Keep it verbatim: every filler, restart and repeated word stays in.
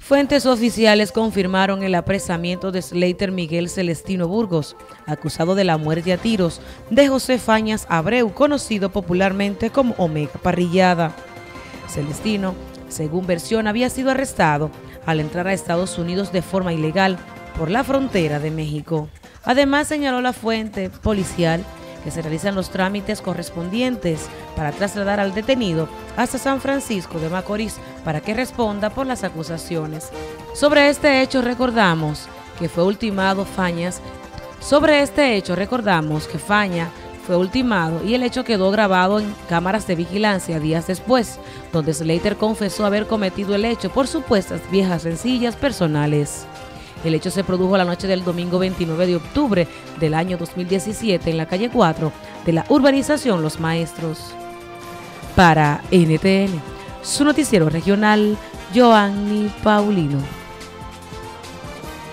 Fuentes oficiales confirmaron el apresamiento de Slater Miguel Celestino Burgos, acusado de la muerte a tiros de José Fañas Abreu, conocido popularmente como Omega Parrillada. Celestino, según versión, había sido arrestado al entrar a Estados Unidos de forma ilegal por la frontera de México. Además, señaló la fuente policial que se realizan los trámites correspondientes para trasladar al detenido hasta San Francisco de Macorís para que responda por las acusaciones. Sobre este hecho recordamos que fue ultimado Fañas. Sobre este hecho recordamos que Faña fue ultimado y el hecho quedó grabado en cámaras de vigilancia días después, donde Slater confesó haber cometido el hecho por supuestas viejas rencillas personales. El hecho se produjo la noche del domingo veintinueve de octubre del año dos mil diecisiete en la calle cuatro de la urbanización Los Maestros. Para N T N, su noticiero regional, Joanny Paulino.